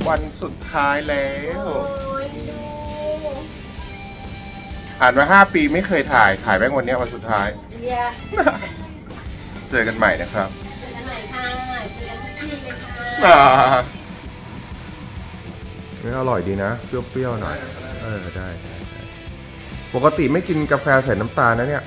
วันสุดท้ายแล้วผ่านมา5 ปีไม่เคยถ่ายแม่งวันนี้วันสุดท้ายเจอกันใหม่นะครับเจอกันใหม่ค่ะเจอกันทุกที่เลยค่ะนี่อร่อยดีนะเปรี้ยวๆหน่อยได้ปกติไม่กินกาแฟใส่น้ำตาลนะเนี่ย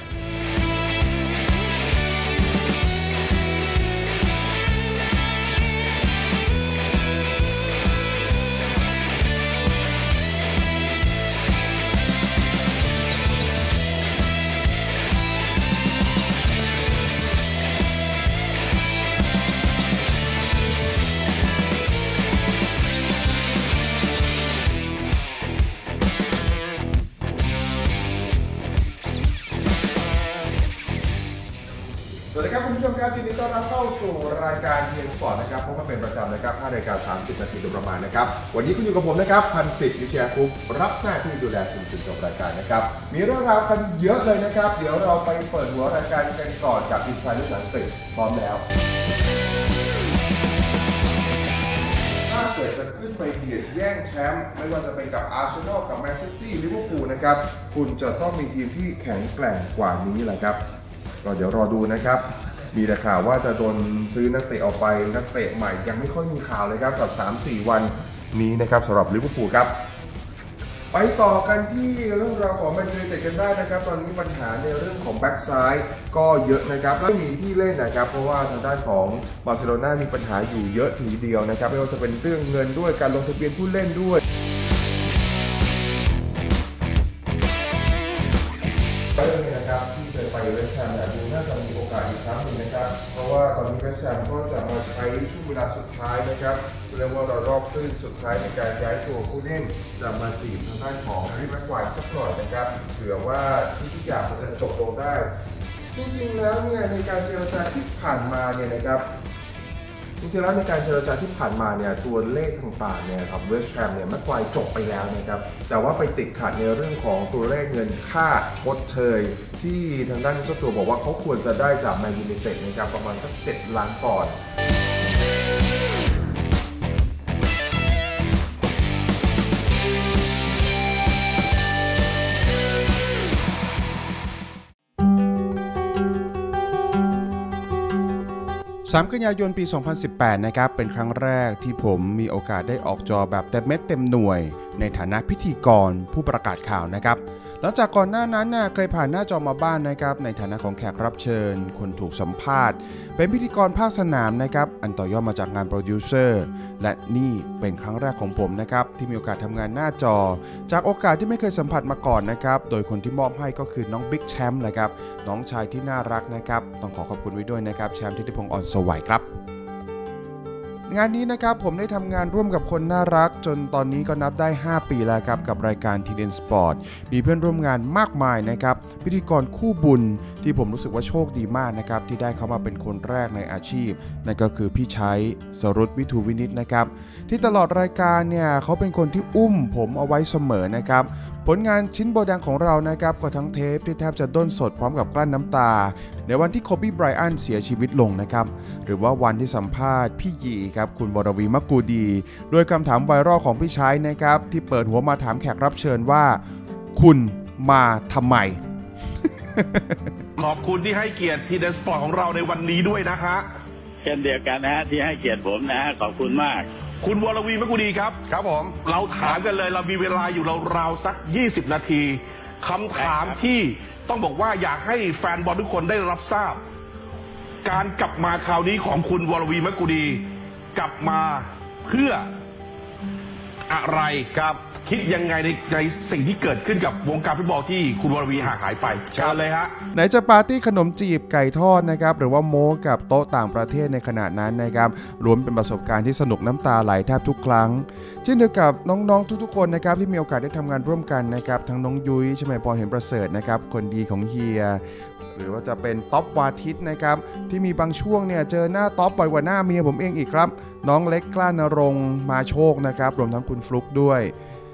สวัสดีครับคุณผู้ชมครับยินดีต้อนรับเข้าสู่รายการ TN Sport นะครับพบกันเป็นประจำนะครับ5:30 นาทีโดยประมาณนะครับวันนี้คุณอยู่กับผมนะครับพันศิษย์วิเชียรคุปรับหน้าที่ดูแลคุณจนจบรายการนะครับมีเรื่องราวกันเยอะเลยนะครับเดี๋ยวเราไปเปิดหัวรายการกันก่อนกับอินไซด์ลูกหนังอังกฤษพร้อมแล้วถ้าเกิดจะขึ้นไปเบียดแย่งแชมป์ไม่ว่าจะเป็นกับอาร์เซนอลกับแมนซิตี้ลิเวอร์พูลนะครับคุณจะต้องมีทีมที่แข็งแกร่งกว่านี้แหละครับก็เดี๋ยวรอดูนะครับมีแต่ข่าวว่าจะโดนซื้อนักเตะออกไปนักเตะใหม่ยังไม่ค่อยมีข่าวเลยครับกับ 3-4 วันนี้นะครับสำหรับลิเวอร์พูลครับไปต่อกันที่เรื่องราวของแมนยูไนเต็ดกันบ้างนะครับตอนนี้ปัญหาในเรื่องของแบ็กซ้ายก็เยอะนะครับไม่มีที่เล่นนะครับเพราะว่าทางด้านของบาร์เซโลนามีปัญหาอยู่เยอะทีเดียวนะครับไม่ว่าจะเป็นเรื่องเงินด้วยการลงทะเบียนผู้เล่นด้วยเรื่องนี้นะครับที่จะไปเวสต์แฮมดูน่าจะมีโอกาสอีกครั้งหนึ่งนะครับเพราะว่าตอนนี้เวสต์แฮมก็จะมาใช้ช่วงเวลาสุดท้ายนะครับเรียกว่ารอบครึ่งสุดท้ายในการย้ายตัวผู้เล่นจะมาจีบทางด้านของแฮร์รี่แม็กไกวร์สักหน่อยนะครับเผื่อว่าทุกอย่างมันจะจบลงได้จริงๆแล้วเนี่ยในการเจรจาที่ผ่านมาเนี่ยนะครับจริงๆแล้วในการเจรจาที่ผ่านมาเนี่ยตัวเลขต่างๆเนี่ยครับเวสต์แฮมเนี่ยแม็กไกวร์จบไปแล้วนะครับแต่ว่าไปติดขัดในเรื่องของตัวเลขเงินค่าชดเชยที่ทางด้านเจ้าตัวบอกว่าเขาควรจะได้จากแมนยูไนเต็ดนะครับประมาณสัก7 ล้านปอนด์3 กันยายนปี 2018 นะครับเป็นครั้งแรกที่ผมมีโอกาสได้ออกจอแบบเต็มเม็ดเต็มหน่วยในฐานะพิธีกรผู้ประกาศข่าวนะครับหลังจากก่อนหน้านั้นเคยผ่านหน้าจอมาบ้านนะครับในฐานะของแขกรับเชิญคนถูกสัมภาษณ์เป็นพิธีกรภาคสนามนะครับอันต่อยอดมาจากงานโปรดิวเซอร์และนี่เป็นครั้งแรกของผมนะครับที่มีโอกาสทำงานหน้าจอจากโอกาสที่ไม่เคยสัมผัสมาก่อนนะครับโดยคนที่มอบให้ก็คือน้องบิ๊กแชมป์นะครับน้องชายที่น่ารักนะครับต้องขอขอบคุณไว้ด้วยนะครับแชมป์ทิติพงษ์ อ่อนสวัยครับงานนี้นะครับผมได้ทำงานร่วมกับคนน่ารักจนตอนนี้ก็นับได้5 ปีแล้วครับกับรายการ TN Sport มีเพื่อนร่วมงานมากมายนะครับพิธีกรคู่บุญที่ผมรู้สึกว่าโชคดีมากนะครับที่ได้เข้ามาเป็นคนแรกในอาชีพนั่นก็คือพี่ชัยสรุตวิทูวินิตนะครับที่ตลอดรายการเนี่ยเขาเป็นคนที่อุ้มผมเอาไว้เสมอนะครับผลงานชิ้นโบแดงของเรานะครับก็ทั้งเทปที่แทบจะด้นสดพร้อมกับกลั้นน้ำตาในวันที่โคบีไบรอันเสียชีวิตลงนะครับหรือว่าวันที่สัมภาษณ์พี่หยีครับคุณวรวีมักกูดีโดยคำถามไวรัลของพี่ชัยนะครับที่เปิดหัวมาถามแขกรับเชิญว่าคุณมาทำไมขอบคุณที่ให้เกียรติทีเดนสปอร์ตของเราในวันนี้ด้วยนะคะเช่นเดียวกันนะฮะที่ให้เกียรติผมนะฮะขอบคุณมากคุณวรวีมักกูดีครับครับผมเราถามกันเลยเรามีเวลาอยู่ราวๆสัก20 นาทีคำถามที่ต้องบอกว่าอยากให้แฟนบอลทุกคนได้รับทราบการกลับมาคราวนี้ของคุณวรวีมักกูดีกลับมาเพื่ออะไรครับคิดยังไงในสิ่งที่เกิดขึ้นกับวงการฟุตบอลที่คุณวรวีห่างหายไปเชิญเลยฮะไหนจะปาร์ตี้ขนมจีบไก่ทอดนะครับหรือว่าโม้กับโต๊ะต่างประเทศในขณะนั้นนะครับรวมเป็นประสบการณ์ที่สนุกน้ำตาไหลแทบทุกครั้งเช่นเดียวกับน้องๆทุกๆคนนะครับที่มีโอกาสได้ทำงานร่วมกันนะครับทั้งน้องยุ้ยชมัยพรเห็นประเสริฐนะครับคนดีของเฮียหรือว่าจะเป็นท็อปวาทิตนะครับที่มีบางช่วงเนี่ยเจอหน้าท็อปบ่อยกว่าหน้าเมียผมเองอีกครับน้องเล็กกล้านรงค์มาโชคนะครับรวมทั้งคุณฟลุกด้วย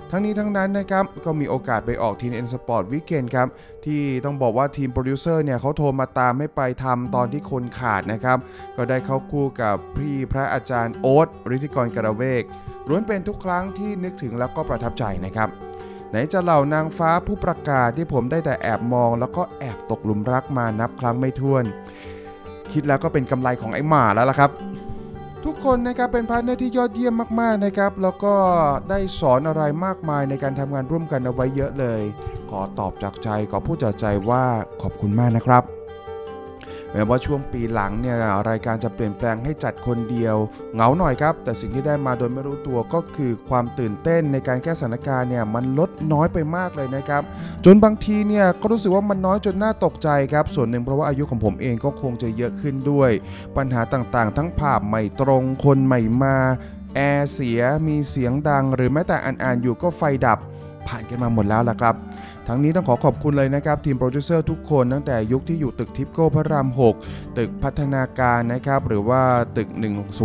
ทั้งนี้ทั้งนั้นนะครับก็มีโอกาสไปออกทีนเอ็นสปอร์ตวีคเอนด์ครับที่ต้องบอกว่าทีมโปรดิวเซอร์เนี่ยเขาโทรมาตามให้ไปทำตอนที่คนขาดนะครับก็ได้เข้าคู่กับพี่พระอาจารย์โอ๊ตฤทธิกรกระเวกล้วนเป็นทุกครั้งที่นึกถึงแล้วก็ประทับใจนะครับไหนจะเหล่านางฟ้าผู้ประกาศที่ผมได้แต่แอบมองแล้วก็แอบตกหลุมรักมานับครั้งไม่ถ้วนคิดแล้วก็เป็นกำไรของไอ้หมาแล้วล่ะครับทุกคนนะครับเป็นพาร์ทเนอร์ที่ยอดเยี่ยมมากๆนะครับแล้วก็ได้สอนอะไรมากมายในการทำงานร่วมกันเอาไว้เยอะเลยขอตอบจากใจขอพูดจากใจว่าขอบคุณมากนะครับแม้ว่าช่วงปีหลังเนี่ยรายการจะเปลี่ยนแปลงให้จัดคนเดียวเหงาหน่อยครับแต่สิ่งที่ได้มาโดยไม่รู้ตัวก็คือความตื่นเต้นในการแก้สถานการณ์เนี่ยมันลดน้อยไปมากเลยนะครับจนบางทีเนี่ยก็รู้สึกว่ามันน้อยจนน่าตกใจครับส่วนหนึ่งเพราะว่าอายุของผมเองก็คงจะเยอะขึ้นด้วยปัญหาต่างๆทั้งภาพไม่ตรงคนใหม่มาแอร์เสียมีเสียงดังหรือแม้แต่อ่านอยู่ก็ไฟดับผ่านกันมาหมดแล้วล่ะครับทั้งนี้ต้องขอขอบคุณเลยนะครับทีมโปรดิวเซอร์ทุกคนตั้งแต่ยุคที่อยู่ตึกทิปโก้พระราม 6ตึกพัฒนาการนะครับหรือว่าตึก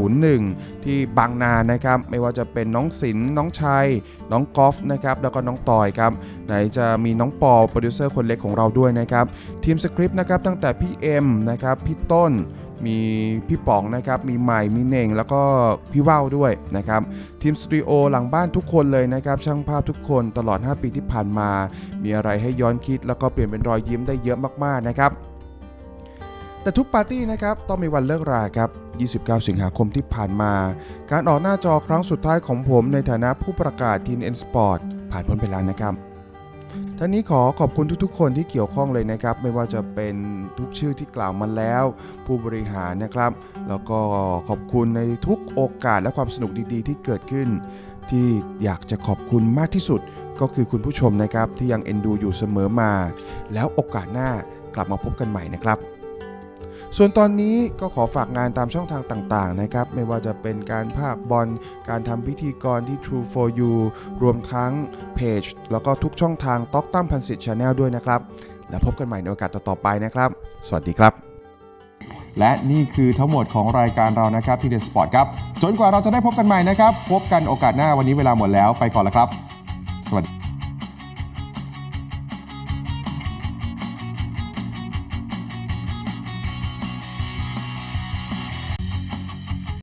101ที่บางนานะครับไม่ว่าจะเป็นน้องศิลป์น้องชัยน้องกอล์ฟนะครับแล้วก็น้องตอยครับไหนจะมีน้องปอโปรดิวเซอร์คนเล็กของเราด้วยนะครับทีมสคริปต์นะครับตั้งแต่พี่เอ็มนะครับพี่ต้นมีพี่ป๋องนะครับมีใหม่มีเน่งแล้วก็พี่ว่าวด้วยนะครับทีมสตูดิโอหลังบ้านทุกคนเลยนะครับช่างภาพทุกคนตลอด5ปีที่ผ่านมามีอะไรให้ย้อนคิดแล้วก็เปลี่ยนเป็นรอยยิ้มได้เยอะมากๆนะครับแต่ทุกปาร์ตี้นะครับต้องมีวันเลิกราครับ29 สิงหาคมที่ผ่านมาการออกหน้าจอครั้งสุดท้ายของผมในฐานะผู้ประกาศทีนเอ็นสปอร์ตผ่านพ้นไปแล้วนะครับท่านนี้ขอขอบคุณทุกๆคนที่เกี่ยวข้องเลยนะครับไม่ว่าจะเป็นทุกชื่อที่กล่าวมาแล้วผู้บริหารนะครับแล้วก็ขอบคุณในทุกโอกาสและความสนุกดีๆที่เกิดขึ้นที่อยากจะขอบคุณมากที่สุดก็คือคุณผู้ชมนะครับที่ยังเอ็นดูอยู่เสมอมาแล้วโอกาสหน้ากลับมาพบกันใหม่นะครับส่วนตอนนี้ก็ขอฝากงานตามช่องทางต่างๆนะครับไม่ว่าจะเป็นการพากย์บอลการทำพิธีกรที่ True for You รวมทั้งเพจแล้วก็ทุกช่องทางต๊อกตั้มพันศิษย์ Channel ด้วยนะครับแล้วพบกันใหม่ในโอกาสต่อๆไปนะครับสวัสดีครับและนี่คือทั้งหมดของรายการเรานะครับที่ The Sport ครับจนกว่าเราจะได้พบกันใหม่นะครับพบกันโอกาสหน้าวันนี้เวลาหมดแล้วไปก่อนแล้วครับสวัสดี